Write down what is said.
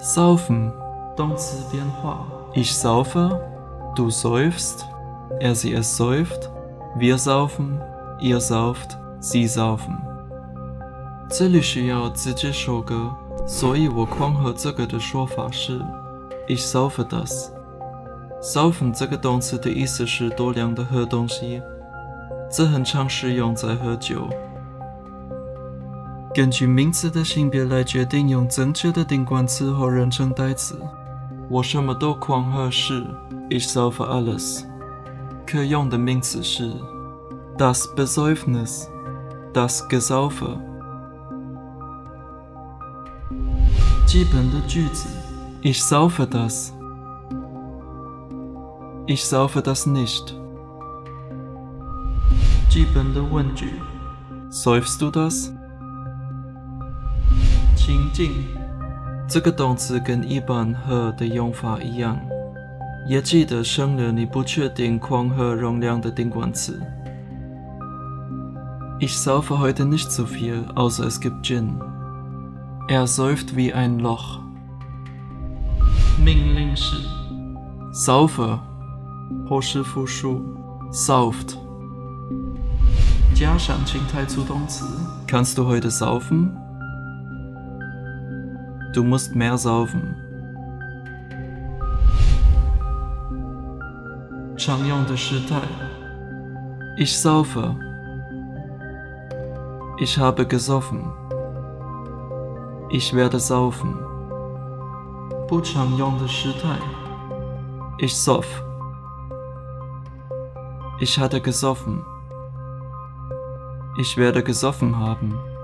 Saufen. 动词变化 Ich saufe, du säufst, er sie es säuft, wir saufen, ihr sauft, sie saufen。这里需要直接收割，所以我混合这个的说法是 Ich saufe das。Saufen 这个动词的意思是多量的喝东西，这很常使用在喝酒。根据名词的性别来决定用正确的定冠词或人称代词。我什么都混合是 Ich saufe alles。可用的名词是 das Besäufnis, das Gesaufe。基本的句子 Ich saufe das, ich saufe das nicht。基本的问句 Säufst du das？ 情境这个动词跟一般喝的用法一样，也记得省略你不确定混合容量的定冠词。Ich saufe heute nicht so viel, außer es gibt Gin. Er säuft wie ein Loch。命令式 saufe 或是复数 sauft。加上情态助动词 Kannst du heute saufen？ Du musst mehr saufen。常用的时态 Ich saufe， Ich habe gesoffen， Ich werde saufen。不常用的时态 Ich soff， Ich hatte gesoffen， Ich werde gesoffen haben。